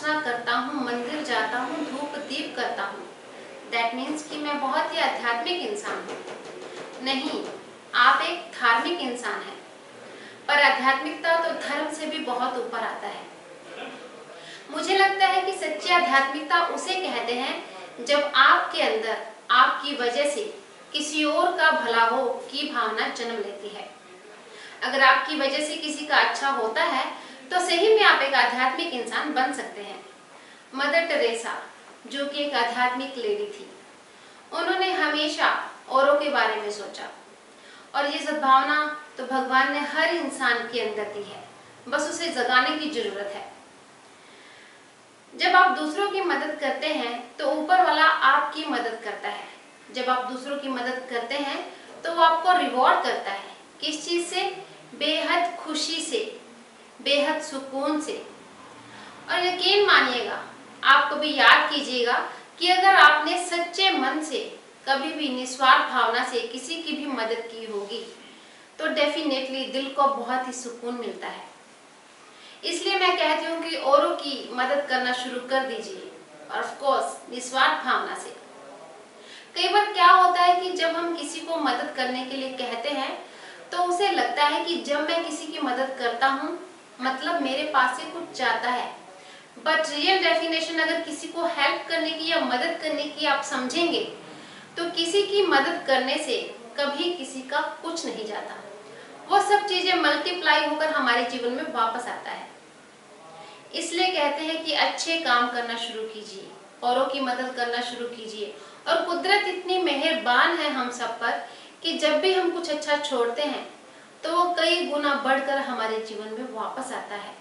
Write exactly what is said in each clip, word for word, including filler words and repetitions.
प्रार्थना करता हूँ, मंदिर जाता हूँ, धूप दीप करता हूँ, दैट मीन्स कि मैं बहुत ही आध्यात्मिक इंसान हूँ। नहीं, आप एक धार्मिक इंसान हैं, पर आध्यात्मिकता तो धर्म से भी बहुत ऊपर आता है। मुझे लगता है कि सच्ची आध्यात्मिकता उसे कहते हैं जब आपके अंदर आपकी वजह से किसी और का भला हो की भावना जन्म लेती है। अगर आपकी वजह से किसी का अच्छा होता है तो सही में आप एक आध्यात्मिक इंसान बन सकते हैं। मदर टेरेसा, जो कि एक आध्यात्मिक लेडी थी, उन्होंने हमेशा औरों के बारे में सोचा, और ये सद्भावना तो भगवान ने हर इंसान के अंदर दी है, बस उसे जगाने की जरूरत है। जब आप दूसरों की मदद करते हैं तो ऊपर वाला आपकी मदद करता है। जब आप दूसरों की मदद करते हैं तो वो आपको रिवॉर्ड करता है। किस चीज से? बेहद खुशी से, बेहद सुकून से। और यकीन मानिएगा, आप कभी याद कीजिएगा कि अगर आपने सच्चे मन से कभी भी निस्वार्थ भावना से किसी की भी मदद की होगी तो डेफिनेटली दिल को बहुत ही सुकून मिलता है। इसलिए मैं कहती हूँ कि औरों की मदद करना शुरू कर दीजिए, और ऑफ कोर्स निस्वार्थ भावना से। कई बार क्या होता है कि जब हम किसी को मदद करने के लिए कहते हैं तो उसे लगता है कि जब मैं किसी की मदद करता हूँ मतलब मेरे पास से कुछ जाता है। बट रियल डेफिनेशन अगर किसी को हेल्प करने की या मदद करने की आप समझेंगे तो किसी की मदद करने से कभी किसी का कुछ नहीं जाता। वो सब चीजें मल्टीप्लाई होकर हमारे जीवन में वापस आता है। इसलिए कहते हैं कि अच्छे काम करना शुरू कीजिए, औरों की मदद करना शुरू कीजिए। और कुदरत इतनी मेहरबान है हम सब पर कि जब भी हम कुछ अच्छा छोड़ते हैं तो वो कई गुना बढ़कर हमारे जीवन में वापस आता है।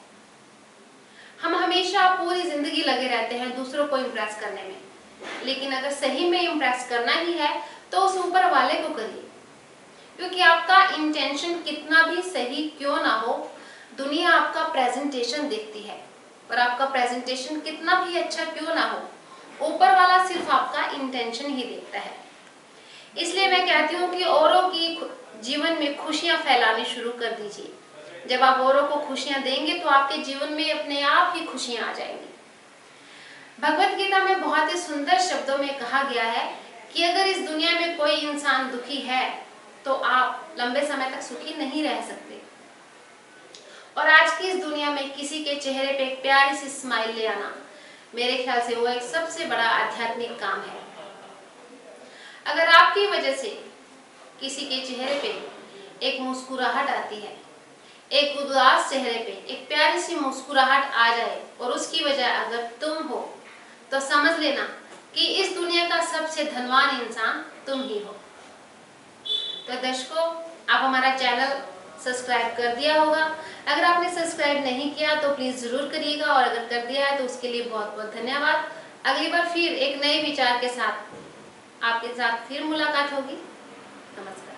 हम हमेशा पूरी जिंदगी लगे रहते हैं दूसरों को इम्प्रेस करने में, लेकिन अगर सही में इम्प्रेस करना ही है तो उस ऊपर वाले को करिए, क्योंकि आपका इंटेंशन कितना भी सही क्यों ना हो, दुनिया आपका प्रेजेंटेशन देखती है। और आपका प्रेजेंटेशन कितना भी अच्छा क्यों ना हो, ऊपर वाला सिर्फ आपका इंटेंशन ही देखता है। इसलिए मैं कहती हूँ कि औरों की जीवन में खुशियां फैलानी शुरू कर दीजिए। जब आप औरों को खुशियां देंगे तो आपके जीवन में अपने आप ही खुशियां आ जाएंगी। भगवत गीता में बहुत ही सुंदर शब्दों में कहा गया है कि अगर इस दुनिया में कोई इंसान दुखी है तो आप लंबे समय तक सुखी नहीं रह सकते। और आज की इस दुनिया में किसी के चेहरे पे एक प्यारी सी स्माइल ले आना, मेरे ख्याल से वो एक सबसे बड़ा आध्यात्मिक काम है। अगर आपकी वजह से किसी के चेहरे पे एक मुस्कुराहट आती है, एक उदास चेहरे पे एक प्यारी सी मुस्कुराहट आ जाए और उसकी वजह अगर तुम हो, तो समझ लेना कि इस दुनिया का सबसे धनवान इंसान तुम ही हो। तो दर्शकों, आप हमारा चैनल सब्सक्राइब कर दिया होगा। अगर आपने सब्सक्राइब नहीं किया तो प्लीज जरूर करिएगा, और अगर कर दिया है तो उसके लिए बहुत बहुत धन्यवाद। अगली बार फिर एक नए विचार के साथ आपके साथ फिर मुलाकात होगी। नमस्कार।